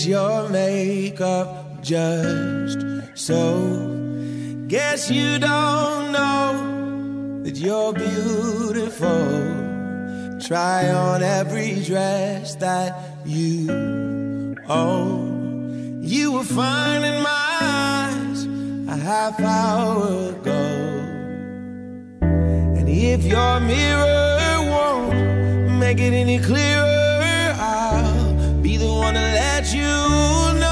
fix your makeup just so. Guess you don't know that you're beautiful. Try on every dress that you own. You were fine in my eyes a half hour ago. And if your mirror won't make it any clearer, I'll be the one to let you know.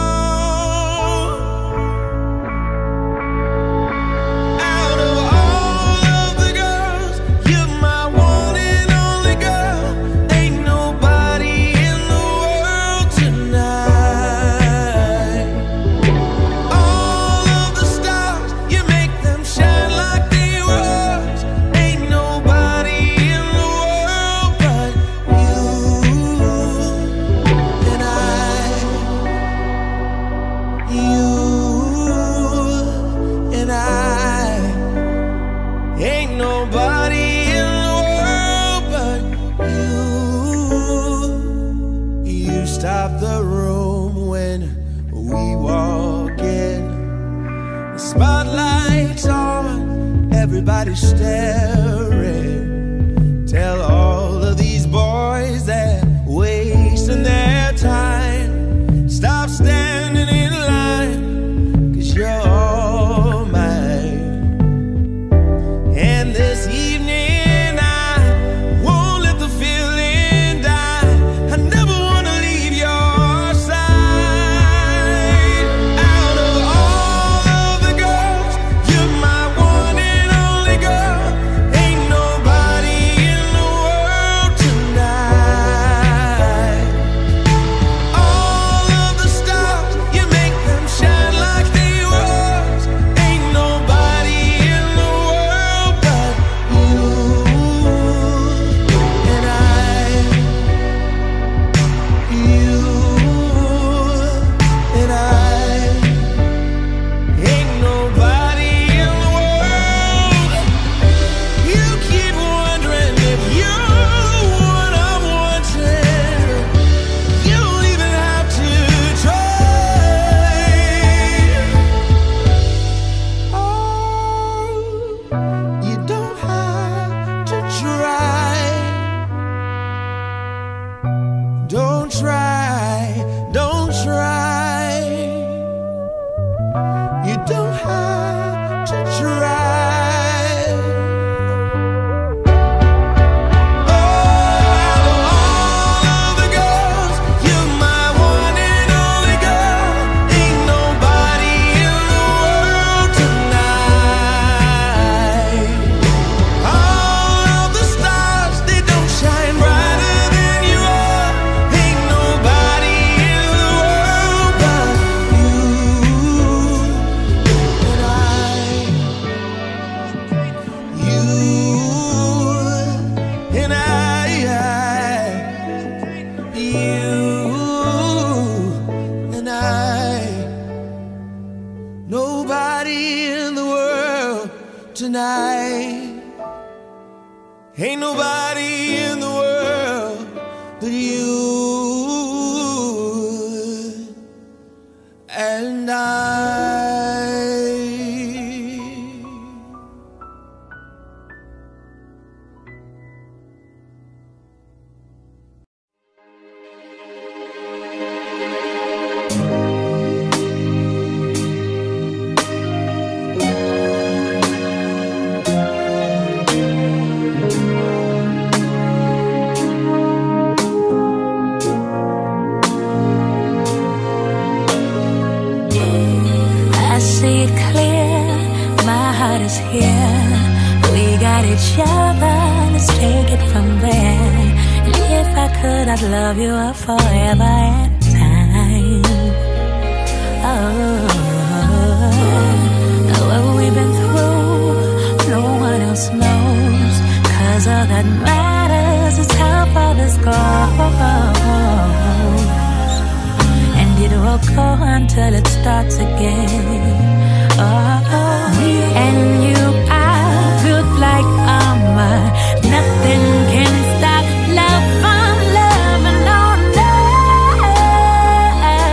Stop the room when we walk in. The spotlight's on, everybody's staring. Tell all of these boys that wasting their time, stop standing in line, 'cause you're all mine. And this evening I won't let the feeling die. I never ain't nobody in the world but you and I. Here, we got each other, let's take it from there. And if I could, I'd love you forever and time. Oh, what we've been through, no one else knows. 'Cause all that matters is how far this goes. And it will go until it starts again. And you are built like armor. Nothing can stop love from loving on us.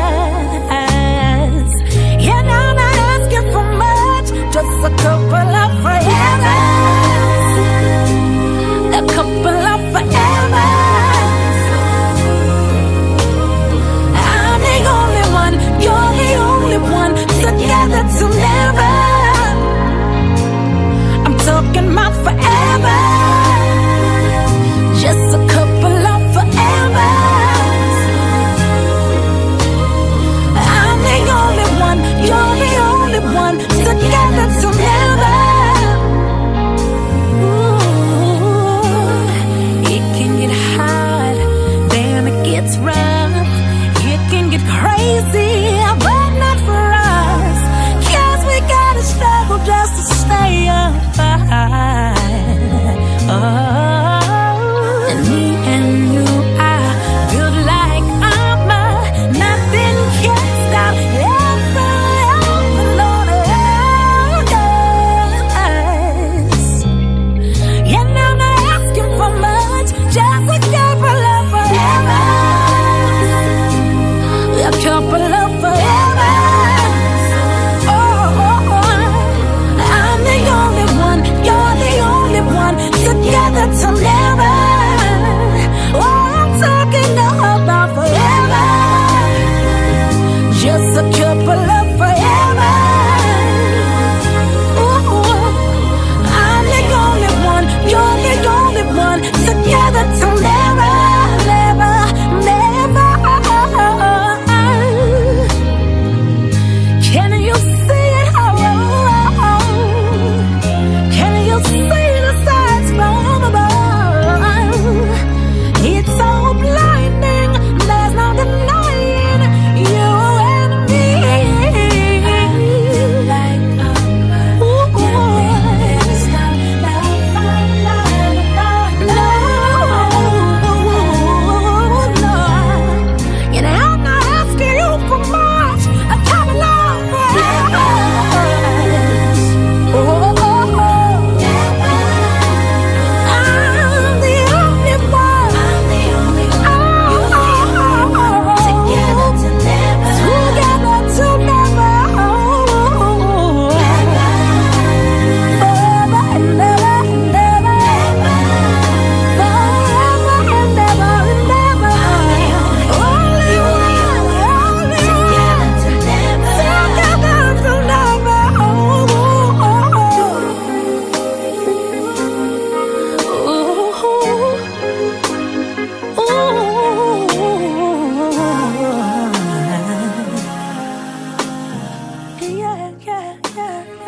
yeah, yeah, yeah.